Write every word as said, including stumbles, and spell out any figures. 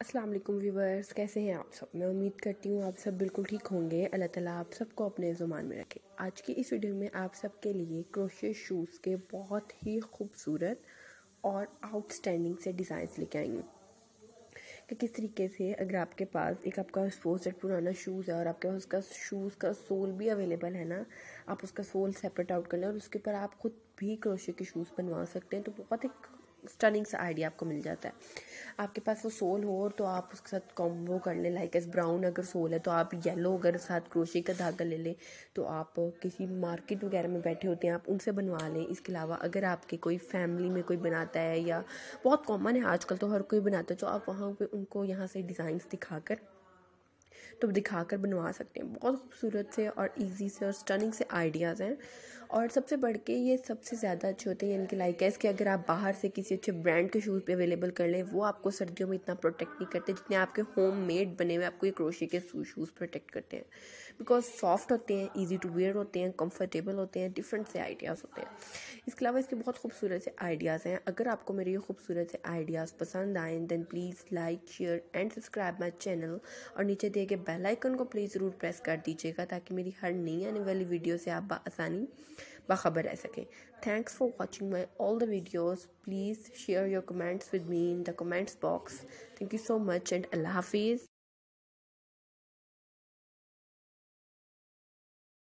अस्सलाम वालेकुम व्यूवर्स, कैसे हैं आप सब। मैं उम्मीद करती हूँ आप सब बिल्कुल ठीक होंगे। अल्लाह ताला आप सबको अपने ज़ुबान में रखे। आज की इस वीडियो में आप सब के लिए क्रोशे शूज़ के बहुत ही खूबसूरत और आउटस्टैंडिंग से डिज़ाइंस लेके आई हूँ कि किस तरीके से अगर आपके पास एक आपका सपोज पुराना शूज़ है और आपके पास उसका शूज़ का सोल भी अवेलेबल है ना, आप उसका सोल सेपरेट आउट कर लें और उसके ऊपर आप खुद भी क्रोशे के शूज़ बनवा सकते हैं, तो बहुत एक स्टनिंग सा आइडिया आपको मिल जाता है। आपके पास वो सोल हो तो आप उसके साथ कॉम्बो कर लें। लाइक एस ब्राउन अगर सोल है तो आप येलो अगर साथ क्रोशे का धागा ले लें, तो आप किसी मार्केट वगैरह में बैठे होते हैं आप उनसे बनवा लें। इसके अलावा अगर आपके कोई फैमिली में कोई बनाता है या बहुत कॉमन है आजकल तो हर कोई बनाता है, तो आप वहाँ पे उनको यहाँ से डिज़ाइंस दिखाकर तो दिखाकर बनवा सकते हैं। बहुत खूबसूरत से और इजी से और स्टनिंग से आइडियाज़ हैं, और सबसे बढ़ के ये सबसे ज़्यादा अच्छे होते हैं इनके लाइक ऐस कि अगर आप बाहर से किसी अच्छे ब्रांड के शूज़ पे अवेलेबल कर लें, वो आपको सर्दियों में इतना प्रोटेक्ट नहीं करते जितने आपके होम मेड बने हुए आपको ये क्रोशे के शूज़ प्रोटेक्ट करते हैं। बिकॉज सॉफ्ट होते हैं, ईजी टू वेयर होते हैं, कम्फर्टेबल होते हैं, डिफरेंट से आइडियाज़ होते हैं। इसके अलावा इसके बहुत खूबसूरत से आइडियाज़ हैं। अगर आपको मेरे ये खूबसूरत से आइडियाज़ पसंद आएँ then please like share and subscribe my channel, और नीचे दिए गए बेल आइकन को प्लीज़ ज़रूर प्रेस कर दीजिएगा ताकि मेरी हर नई आने वाली वीडियो से आप बासानी बाखबर रह सकें। Thanks for watching my all the videos. Please share your comments with me in the comments box. Thank you so much and Allah हाफिज़।